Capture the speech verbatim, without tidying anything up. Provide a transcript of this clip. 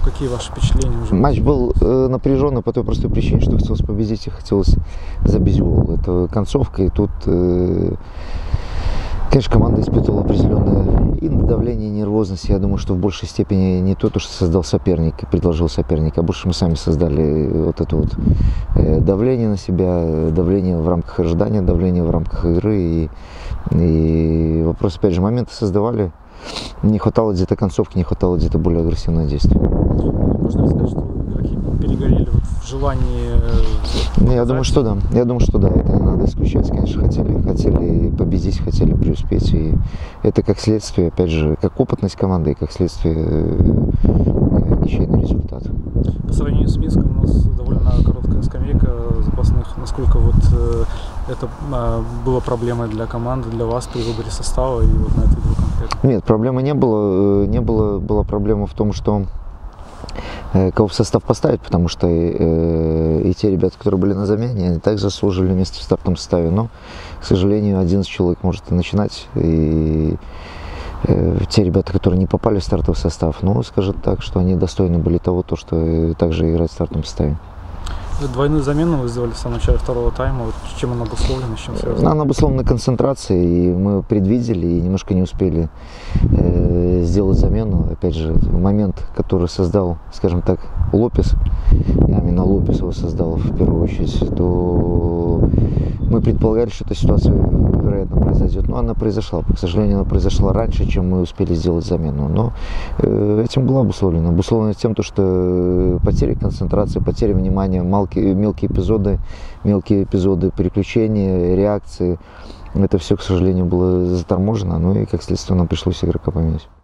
Какие ваши впечатления уже? Матч был э, напряженный по той простой причине, что хотелось победить и хотелось забить гол. Это концовка, и тут, э, конечно, команда испытывала определенное и давление, и нервозность. Я думаю, что в большей степени не то, что создал соперник и предложил соперник, а больше мы сами создали вот это вот э, давление на себя, давление в рамках ожидания, давление в рамках игры. И, и вопрос, опять же, моменты создавали. Не хватало где-то концовки, не хватало где-то более агрессивного действия. Можно ли сказать, что игроки перегорели вот в желании? Ну, я думаю, что да. Я думаю, что да. Это не надо исключать, конечно. Хотели, хотели победить, хотели преуспеть. И это как следствие, опять же, как опытность команды и как следствие ничейный результат. По сравнению с Минском у нас довольно короткая скамейка запасных. Насколько вот это было проблемой для команды, для вас при выборе состава и вот на эту игру конкретно? Нет, проблемы не было. Не было, была проблема в том, что кого в состав поставить, потому что э, и те ребята, которые были на замене, они также заслужили место в стартовом составе, но, к сожалению, одиннадцать человек может и начинать, и э, те ребята, которые не попали в стартовый состав, ну, скажем так, что они достойны были того, то, что э, также играть в стартовом составе. Двойную замену вы сделали в самом начале второго тайма. Вот чем она обусловлена, с чем связана? Она обусловлена концентрацией, и мы предвидели и немножко не успели э, сделать замену. Опять же, момент, который создал, скажем так, Лопес, именно Лопес его создал в первую очередь, то мы предполагали, что эта ситуация, вероятно, произойдет. Но она произошла. К сожалению, она произошла раньше, чем мы успели сделать замену. Но э, этим была обусловлена. Обусловлена тем, что потери концентрации, потери внимания, мелкие, мелкие эпизоды, мелкие эпизоды переключения, реакции. Это все, к сожалению, было заторможено. Ну и, как следствие, нам пришлось игрока поменять.